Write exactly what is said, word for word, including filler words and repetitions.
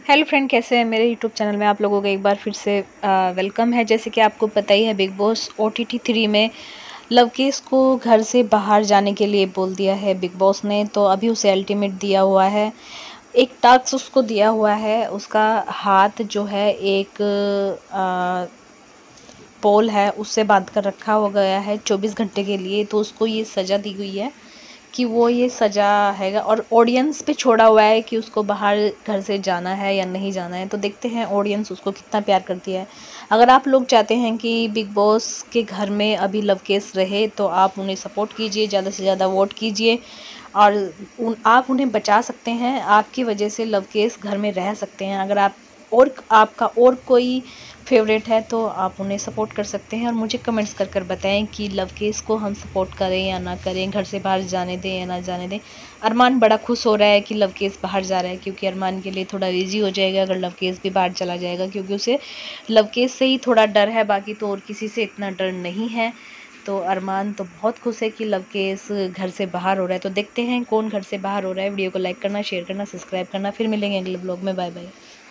Hello friend, कैसे हैं। मेरे यूट्यूब चैनल में आप लोगों का एक बार फिर से आ, वेलकम है। जैसे कि आपको पता ही है, Bigg Boss O T T three में लवकेश को घर से बाहर जाने के लिए बोल दिया है बिग बॉस ने। तो अभी उसे अल्टीमेट दिया हुआ है, एक टास्क उसको दिया हुआ है। उसका हाथ जो है एक आ, पोल है, उससे बांध कर रखा हो गया है चौबीस घंटे के लिए। तो उसको ये सज़ा दी गई है कि वो ये सज़ा हैगा, और ऑडियंस पे छोड़ा हुआ है कि उसको बाहर घर से जाना है या नहीं जाना है। तो देखते हैं ऑडियंस उसको कितना प्यार करती है। अगर आप लोग चाहते हैं कि बिग बॉस के घर में अभी लवकेश रहे तो आप उन्हें सपोर्ट कीजिए, ज़्यादा से ज़्यादा वोट कीजिए, और उन आप उन्हें बचा सकते हैं। आपकी वजह से लवकेश घर में रह सकते हैं। अगर आप और आपका और कोई फेवरेट है तो आप उन्हें सपोर्ट कर सकते हैं, और मुझे कमेंट्स कर कर बताएं कि लवकेश को हम सपोर्ट करें या ना करें, घर से बाहर जाने दें या ना जाने दें। अरमान बड़ा खुश हो रहा है कि लवकेश बाहर जा रहा है, क्योंकि अरमान के लिए थोड़ा इजी हो जाएगा अगर लवकेश भी बाहर चला जाएगा, क्योंकि उसे लवकेश से ही थोड़ा डर है, बाकी तो और किसी से इतना डर नहीं है। तो अरमान तो बहुत खुश है कि लवकेश घर से बाहर हो रहा है। तो देखते हैं कौन घर से बाहर हो रहा है। वीडियो को लाइक करना, शेयर करना, सब्सक्राइब करना। फिर मिलेंगे अगले ब्लॉग में। Bye bye.